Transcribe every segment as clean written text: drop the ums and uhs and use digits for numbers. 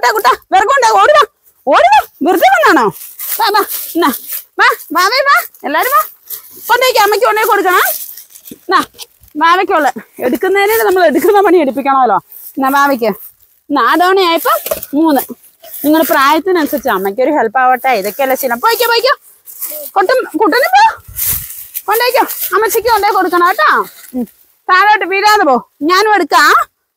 കുട്ടാ കുട്ടാ വിറകുണ്ട് ഓടുക ഓടുക വെറുതെ വന്നാണോ വാ വാ എന്നാ വാ വാവേ വാ എല്ലാരും വാ കൊണ്ടേക്ക് അമ്മയ്ക്ക് കൊണ്ടേ കൊടുക്കണം എന്നാ വാവയ്ക്കുള്ള എടുക്കുന്നതിന് നമ്മൾ എടുക്കുന്ന പണി എടുപ്പിക്കണമല്ലോ എന്നാ വാവയ്ക്ക് നാടോണയായപ്പോ 3 നിങ്ങളുടെ പ്രായത്തിനനുസരിച്ച് അമ്മയ്ക്കൊരു ഹെൽപ്പ് ആവട്ടെ ഇതൊക്കെയല്ല ശീലം പോയിക്കോ പോയിക്കോ കുട്ടനും പോ കൊണ്ടേക്കോ അമ്മച്ചിക്ക് കൊണ്ടേ കൊടുക്കണം കേട്ടോ താഴോട്ട് വീഴാതെ പോ ഞാനും എടുക്കാം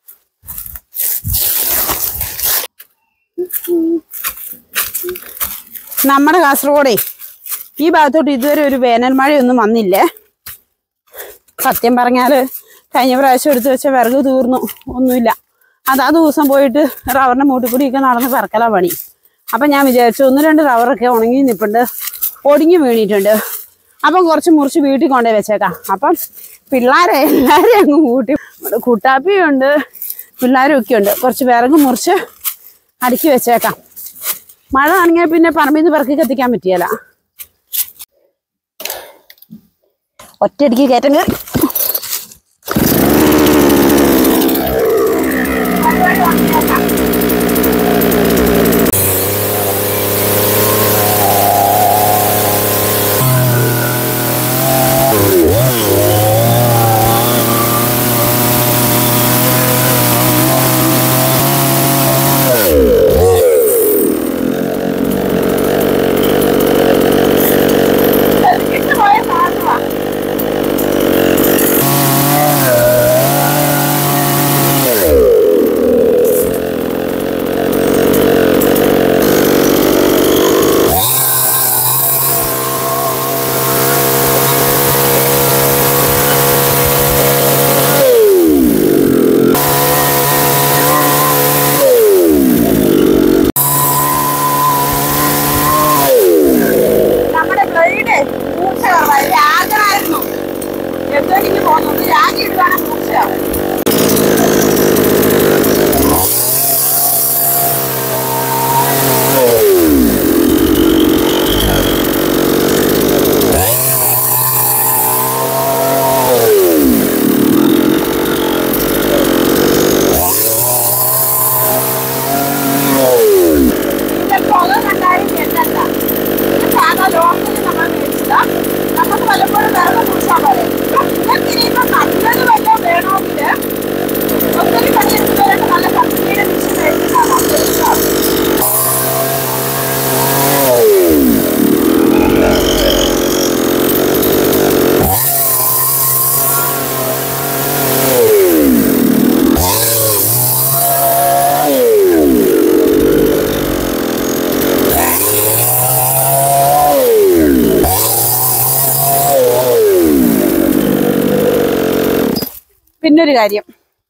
നമ്മുടെ കാസർഗോഡേ ഈ ഭാഗത്തോട്ട് ഇതുവരെ ഒരു വേനൽ മഴയൊന്നും വന്നില്ലേ സത്യം പറഞ്ഞാല് കഴിഞ്ഞ പ്രാവശ്യം എടുത്തു വെച്ച വിറക് തീർന്നു ഒന്നുമില്ല അതാ ദിവസം പോയിട്ട് റവറിന്റെ മൂട്ടിക്കൂടിയൊക്കെ നടന്ന് പറക്കലാ പണി അപ്പൊ ഞാൻ വിചാരിച്ചു 1-2 റവറൊക്കെ ഉണങ്ങി നിൽപ്പുണ്ട് ഒടിഞ്ഞു വീണിട്ടുണ്ട് അപ്പം കുറച്ച് മുറിച്ച് വീട്ടിൽ കൊണ്ടേ വെച്ചേക്കാം അപ്പം പിള്ളേരെ എല്ലാവരെയും അങ്ങ് കൂട്ടി കുട്ടാപ്പിയുണ്ട് പിള്ളേരും ഒക്കെ ഉണ്ട് കുറച്ച് വിറക് മുറിച്ച് അടുക്കി വെച്ചേക്കാം മഴ ആണെങ്കിൽ പിന്നെ പറമ്പിൽ നിന്ന് പിറക്കി കത്തിക്കാൻ പറ്റിയല്ല ഒറ്റയടിക്ക് കയറ്റം കയറി പിന്നൊരു കാര്യം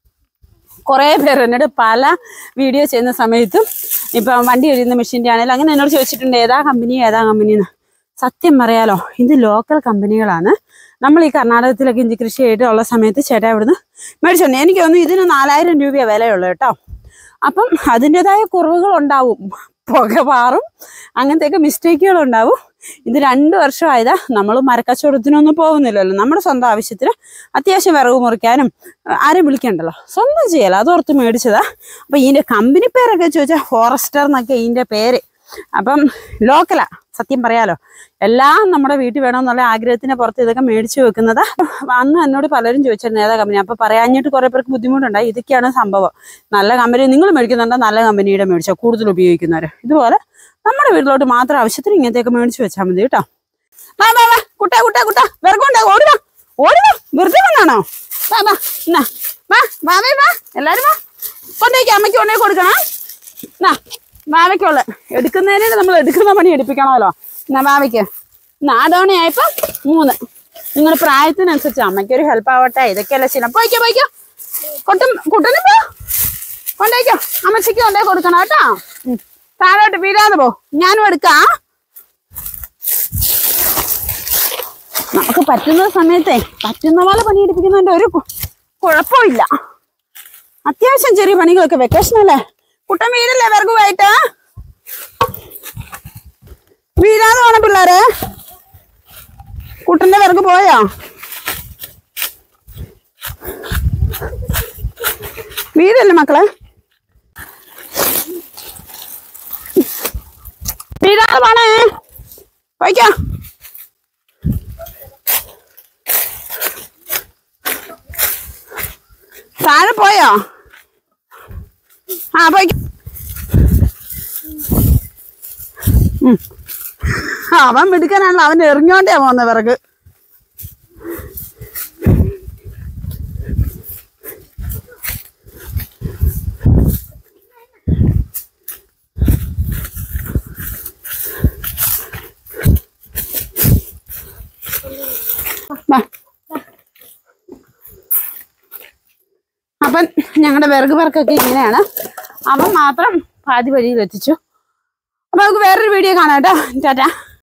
കുറേ പേർ എന്നോട് പല വീഡിയോ ചെയ്യുന്ന സമയത്തും ഇപ്പം വണ്ടി കഴിയുന്ന മെഷീൻ്റെ ആണെങ്കിലും അങ്ങനെ എന്നോട് ചോദിച്ചിട്ടുണ്ട് ഏതാ കമ്പനിന്ന് സത്യം പറയാലോ ഇത് ലോക്കൽ കമ്പനികളാണ് നമ്മൾ ഈ കർണാടകത്തിലൊക്കെ ഇഞ്ചി കൃഷി ആയിട്ടുള്ള സമയത്ത് ചേട്ടാ ഇവിടുന്ന് മേടിച്ചോണ്ട് എനിക്ക് തോന്നുന്നു ഇതിന് 4000 രൂപയാണ് വിലയുള്ളൂ കേട്ടോ അപ്പം അതിൻ്റെതായ കുറവുകൾ ഉണ്ടാവും പുക പാറും അങ്ങനത്തെയൊക്കെ മിസ്റ്റേക്കുകൾ ഉണ്ടാവും ഇത് 2 വർഷമായതാ നമ്മൾ മരക്കച്ചവടത്തിനൊന്നും പോകുന്നില്ലല്ലോ നമ്മുടെ സ്വന്തം ആവശ്യത്തിന് അത്യാവശ്യം വിറക് മുറിക്കാനും ആരും വിളിക്കണ്ടല്ലോ സ്വന്തം ചെയ്യല്ലോ അതോർത്ത് മേടിച്ചതാ അപ്പം ഇതിൻ്റെ കമ്പനി പേരൊക്കെ ചോദിച്ചാൽ ഫോറസ്റ്റർ എന്നൊക്കെ ഇതിൻ്റെ പേര് അപ്പം ലോക്കലാ സത്യം പറയാലോ എല്ലാം നമ്മുടെ വീട്ടിൽ വേണമെന്നുള്ള ആഗ്രഹത്തിന് പുറത്ത് ഇതൊക്കെ മേടിച്ചു വെക്കുന്നതാ അന്ന് എന്നോട് പലരും ചോദിച്ചിരുന്നു ഏതാ കമ്പനി അപ്പൊ പറയാഞ്ഞിട്ട് കുറെ പേർക്ക് ബുദ്ധിമുട്ടുണ്ടായി ഇതൊക്കെയാണ് സംഭവം നല്ല കമ്പനി നിങ്ങൾ മേടിക്കുന്നുണ്ടോ നല്ല കമ്പനിയുടെ മേടിച്ചോ കൂടുതൽ ഉപയോഗിക്കുന്നവര് ഇതുപോലെ നമ്മുടെ വീട്ടിലോട്ട് മാത്രം ആവശ്യത്തിന് ഇങ്ങനത്തെയൊക്കെ മേടിച്ചു വെച്ചാൽ മതി കേട്ടോ വാ വാ വാ കുട്ടാ കുട്ടാ കുട്ടാ വിറകുണ്ടോ ഓടുക ഓടുക വെറുതെ വന്നാണോ വാ വാ എന്നാ വാ വാവേ വാ എല്ലാരും വാ കൊണ്ടേക്ക് അമ്മയ്ക്ക് കൊണ്ടേ കൊടുക്കണം എന്നാ വാവയ്ക്കുള്ള എടുക്കുന്നതിന് നമ്മൾ എടുക്കുന്ന പണി എടുപ്പിക്കണമല്ലോ എന്നാ വാവയ്ക്ക് നാടോണയായപ്പോ 3 നിങ്ങളുടെ പ്രായത്തിനനുസരിച്ച് അമ്മയ്ക്കൊരു ഹെൽപ്പ് ആവട്ടെ ഇതൊക്കെയല്ല ശീലം പോയിക്കോ പോയിക്കോ കുട്ടനും പോ കൊണ്ടേക്കോ അമ്മച്ചിക്ക് കൊണ്ടേ കൊടുക്കണം കേട്ടോ താഴോട്ട് വീഴാതെ പോ ഞാനും എടുക്കാം നമുക്ക് പറ്റുന്ന സമയത്തെ പറ്റുന്ന പോലെ പണിയെടുപ്പിക്കുന്നതിന്റെ ഒരു കുഴപ്പമില്ല അത്യാവശ്യം ചെറിയ പണികളൊക്കെ വെക്കേഷനല്ലേ കുട്ടൻ വീടല്ലേ വിറകുമായിട്ട് വീഴാതെ വേണം പിള്ളേരെ കുട്ടന്റെ വിറക് പോയോ വീടല്ലേ മക്കളെ വീഴാതെ പോണേ. പോയിക്കോ. താഴെ പോയോ? ആ പോയിക്കോ. അവൻ മിടുക്കനാണല്ലോ, അവൻ എറിഞ്ഞോണ്ടേ പോന്ന പിറക്. അപ്പം ഞങ്ങളുടെ വിറക് പറക്കൊക്കെ ഇങ്ങനെയാണ്. അവൻ മാത്രം പാതി വഴിയിൽ എത്തിച്ചു. അപ്പൊ നമുക്ക് വേറൊരു വീഡിയോ കാണാം കേട്ടോ. ടാറ്റാ.